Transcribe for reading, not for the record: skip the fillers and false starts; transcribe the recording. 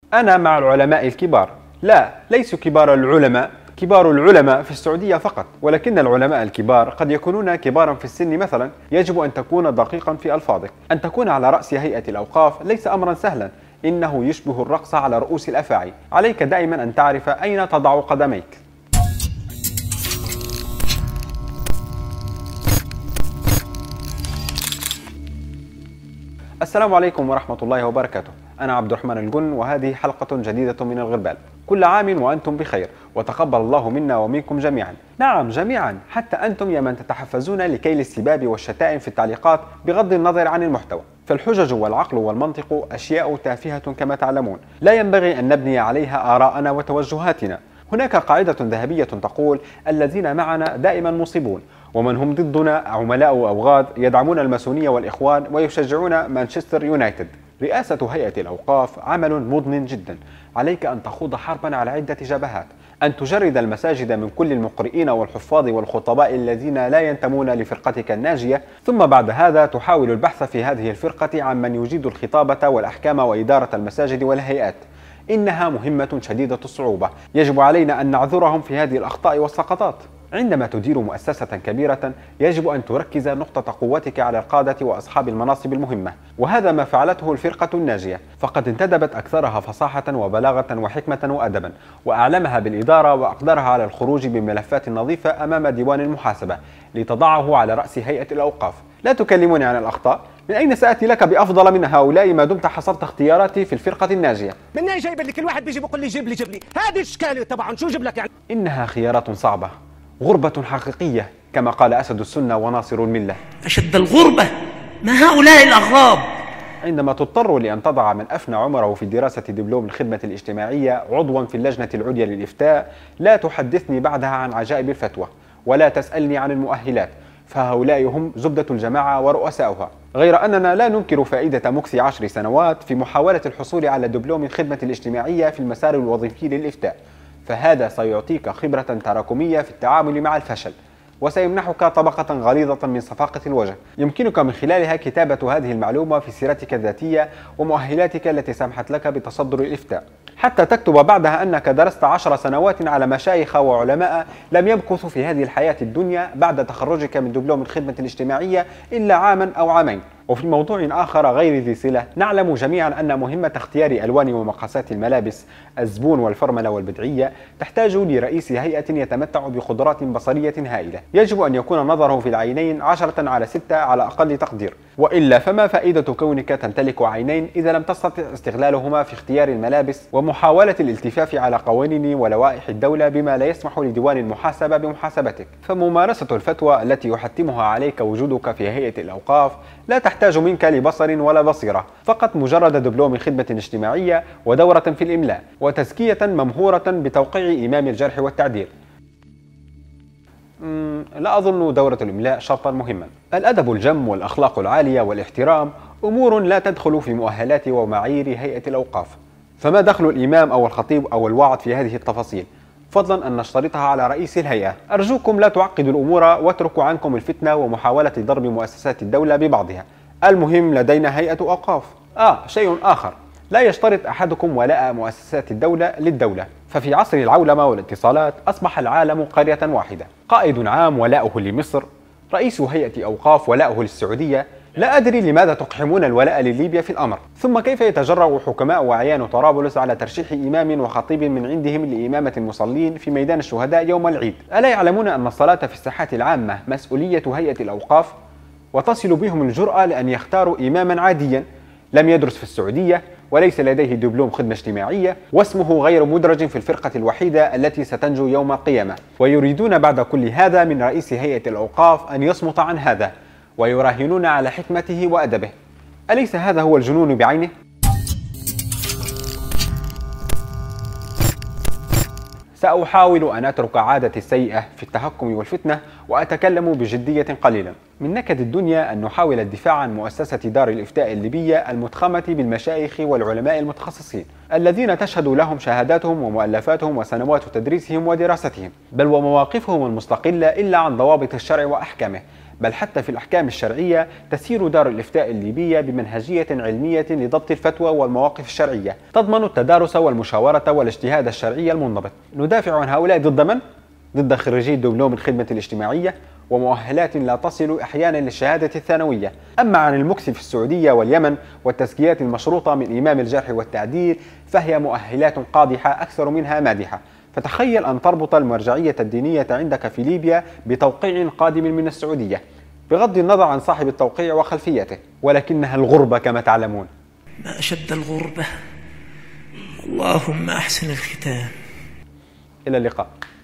أنا مع العلماء الكبار. لا، ليسوا كبار العلماء، كبار العلماء في السعودية فقط، ولكن العلماء الكبار قد يكونون كبارا في السن مثلا. يجب أن تكون دقيقا في ألفاظك. أن تكون على رأس هيئة الأوقاف ليس أمرا سهلا، إنه يشبه الرقص على رؤوس الأفاعي. عليك دائما أن تعرف أين تضع قدميك. السلام عليكم ورحمة الله وبركاته. أنا عبد الرحمن الجن، وهذه حلقة جديدة من الغربال. كل عام وأنتم بخير، وتقبل الله منا ومنكم جميعا. نعم جميعا، حتى أنتم يا من تتحفزون لكيل السباب والشتائم في التعليقات بغض النظر عن المحتوى. فالحجج والعقل والمنطق أشياء تافهة كما تعلمون، لا ينبغي أن نبني عليها آراءنا وتوجهاتنا. هناك قاعدة ذهبية تقول: الذين معنا دائما مصيبون، ومن هم ضدنا عملاء وأوغاد يدعمون الماسونية والإخوان ويشجعون مانشستر يونايتد. رئاسة هيئة الأوقاف عمل مضن جدا. عليك أن تخوض حربا على عدة جبهات، أن تجرد المساجد من كل المقرئين والحفاظ والخطباء الذين لا ينتمون لفرقتك الناجية، ثم بعد هذا تحاول البحث في هذه الفرقة عن من يجيد الخطابة والأحكام وإدارة المساجد والهيئات. إنها مهمة شديدة الصعوبة، يجب علينا أن نعذرهم في هذه الأخطاء والسقطات. عندما تدير مؤسسة كبيرة يجب أن تركز نقطة قوتك على القادة وأصحاب المناصب المهمة، وهذا ما فعلته الفرقة الناجية، فقد انتدبت أكثرها فصاحة وبلاغة وحكمة وأدبا، وأعلمها بالإدارة وأقدرها على الخروج بملفات نظيفة أمام ديوان المحاسبة لتضعه على رأس هيئة الأوقاف. لا تكلمني عن الأخطاء، من أين سأتي لك بأفضل من هؤلاء ما دمت حصرت اختياراتي في الفرقة الناجية؟ من أين جايب لي؟ كل واحد بيجي بيقول لي جيب لي هذه إشكالي طبعا. شو جيب لك يعني؟ إنها خيارات صعبة، غربة حقيقية كما قال أسد السنة وناصر الملة. أشد الغربة ما هؤلاء الأغراب. عندما تضطر لأن تضع من أفنى عمره في دراسة دبلوم الخدمة الاجتماعية عضوا في اللجنة العليا للإفتاء، لا تحدثني بعدها عن عجائب الفتوى، ولا تسألني عن المؤهلات، فهؤلاء هم زبدة الجماعة ورؤساؤها. غير أننا لا ننكر فائدة مكث 10 سنوات في محاولة الحصول على دبلوم الخدمة الاجتماعية في المسار الوظيفي للإفتاء، فهذا سيعطيك خبرة تراكمية في التعامل مع الفشل، وسيمنحك طبقة غليظة من صفاقة الوجه يمكنك من خلالها كتابة هذه المعلومة في سيرتك الذاتية ومؤهلاتك التي سمحت لك بتصدر الإفتاء، حتى تكتب بعدها أنك درست 10 سنوات على مشايخ وعلماء لم يمكثوا في هذه الحياة الدنيا بعد تخرجك من دبلوم الخدمة الاجتماعية إلا عاما أو عامين. وفي موضوع آخر غير ذي صلة، نعلم جميعا أن مهمة اختيار ألوان ومقاسات الملابس، الزبون والفرملة والبدعية، تحتاج لرئيس هيئة يتمتع بقدرات بصرية هائلة. يجب أن يكون نظره في العينين 10/6 على أقل تقدير، وإلا فما فائدة كونك تمتلك عينين إذا لم تستطع استغلالهما في اختيار الملابس ومحاولة الالتفاف على قوانين ولوائح الدولة بما لا يسمح لديوان المحاسبة بمحاسبتك. فممارسة الفتوى التي يحتمها عليك وجودك في هيئة الأوقاف لا تحتاج منك لبصر ولا بصيرة، فقط مجرد دبلوم خدمة اجتماعية ودورة في الإملاء وتزكية ممهورة بتوقيع إمام الجرح والتعديل. لا أظن دورة الإملاء شرطا مهما. الأدب الجم والأخلاق العالية والاحترام أمور لا تدخل في مؤهلات ومعايير هيئة الأوقاف، فما دخل الإمام أو الخطيب أو الواعظ في هذه التفاصيل، فضلا أن نشترطها على رئيس الهيئة. أرجوكم لا تعقدوا الأمور واتركوا عنكم الفتنة ومحاولة ضرب مؤسسات الدولة ببعضها. المهم لدينا هيئة أوقاف. شيء آخر، لا يشترط أحدكم ولاء مؤسسات الدولة للدولة، ففي عصر العولمة والاتصالات أصبح العالم قرية واحدة. قائد عام ولاؤه لمصر، رئيس هيئة أوقاف ولاؤه للسعودية. لا أدري لماذا تقحمون الولاء لليبيا في الأمر، ثم كيف يتجرأ حكماء وأعيان طرابلس على ترشيح إمام وخطيب من عندهم لإمامة المصلين في ميدان الشهداء يوم العيد؟ ألا يعلمون أن الصلاة في الساحات العامة مسؤولية هيئة الأوقاف؟ وتصل بهم الجرأة لأن يختاروا إماما عاديا لم يدرس في السعودية وليس لديه دبلوم خدمة اجتماعية واسمه غير مدرج في الفرقة الوحيدة التي ستنجو يوم القيامة، ويريدون بعد كل هذا من رئيس هيئة الأوقاف أن يصمت عن هذا، ويراهنون على حكمته وأدبه. أليس هذا هو الجنون بعينه؟ سأحاول أن أترك عادتي السيئة في التهكم والفتنة وأتكلم بجدية قليلا. من نكد الدنيا أن نحاول الدفاع عن مؤسسة دار الإفتاء الليبية المتخمة بالمشايخ والعلماء المتخصصين الذين تشهد لهم شهاداتهم ومؤلفاتهم وسنوات تدريسهم ودراستهم، بل ومواقفهم المستقلة إلا عن ضوابط الشرع وأحكامه، بل حتى في الأحكام الشرعية تسير دار الإفتاء الليبية بمنهجية علمية لضبط الفتوى والمواقف الشرعية تضمن التدارس والمشاورة والاجتهاد الشرعي المنضبط. ندافع عن هؤلاء ضد من؟ ضد خريجي دبلوم الخدمة الاجتماعية ومؤهلات لا تصل أحيانا للشهادة الثانوية. أما عن المكث في السعودية واليمن والتزكيات المشروطة من إمام الجرح والتعديل فهي مؤهلات قادحة أكثر منها مادحة. فتخيل أن تربط المرجعية الدينية عندك في ليبيا بتوقيع قادم من السعودية بغض النظر عن صاحب التوقيع وخلفيته، ولكنها الغربة كما تعلمون. ما أشد الغربة. اللهم أحسن الختام. إلى اللقاء.